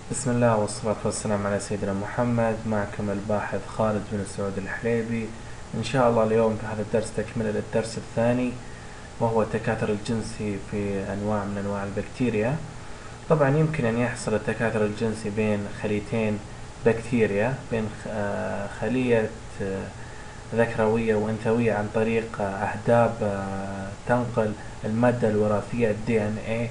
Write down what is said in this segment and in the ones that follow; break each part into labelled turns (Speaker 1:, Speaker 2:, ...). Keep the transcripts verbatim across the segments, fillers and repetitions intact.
Speaker 1: بسم الله والصلاة والسلام على سيدنا محمد. معكم الباحث خالد بن سعود الحليبي. إن شاء الله اليوم في هذا الدرس تكملة للدرس الثاني، وهو التكاثر الجنسي في أنواع من أنواع البكتيريا. طبعا يمكن أن يحصل التكاثر الجنسي بين خليتين بكتيريا، بين خلية ذكروية وأنثوية عن طريق أهداب تنقل المادة الوراثية الدي ان ايه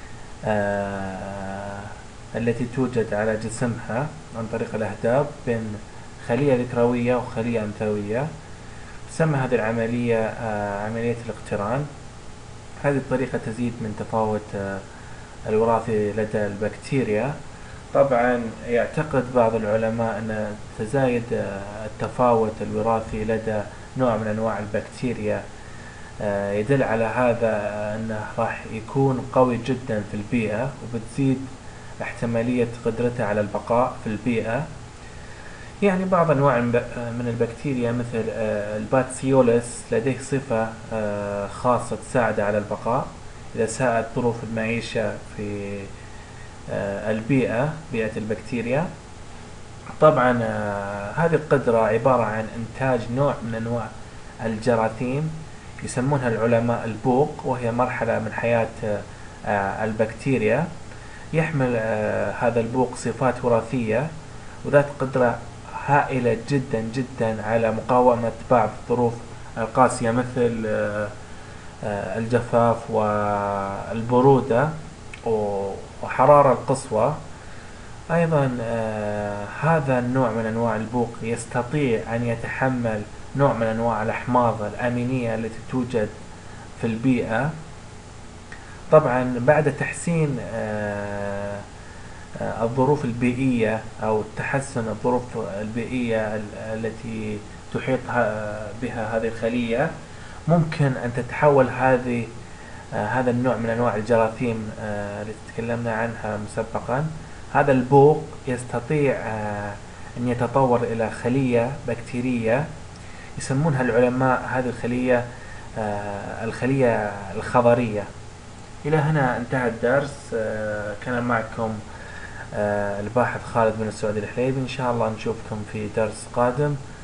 Speaker 1: التي توجد على جسمها عن طريق الأهداب بين خلية ذكروية وخلية أنثوية. تسمى هذه العملية آه، عملية الاقتران. هذه الطريقة تزيد من تفاوت آه، الوراثي لدى البكتيريا. طبعا يعتقد بعض العلماء أن تزايد آه، التفاوت الوراثي لدى نوع من أنواع البكتيريا آه، يدل على هذا أنه راح يكون قوي جدا في البيئة، وبتزيد احتمالية قدرته على البقاء في البيئة. يعني بعض أنواع من البكتيريا مثل الباتسيولس لديه صفة خاصة تساعد على البقاء إذا ساءت ظروف المعيشة في البيئة، بيئة البكتيريا. طبعا هذه القدرة عبارة عن إنتاج نوع من أنواع الجراثيم يسمونها العلماء البوق، وهي مرحلة من حياة البكتيريا. يحمل هذا البوق صفات وراثية وذات قدرة هائلة جدا جدا على مقاومة بعض الظروف القاسية مثل الجفاف والبرودة وحرارة القصوى. أيضا هذا النوع من أنواع البوق يستطيع أن يتحمل نوع من أنواع الأحماض الأمينية التي توجد في البيئة. طبعا بعد تحسين الظروف البيئية أو تحسن الظروف البيئية التي تحيط بها هذه الخلية، ممكن أن تتحول هذه هذا النوع من أنواع الجراثيم التي تكلمنا عنها مسبقا. هذا البوق يستطيع أن يتطور إلى خلية بكتيرية يسمونها العلماء هذه الخلية الخلية الخضرية. إلى هنا انتهى الدرس. كان معكم الباحث خالد بن السعود الحليبي. إن شاء الله نشوفكم في درس قادم.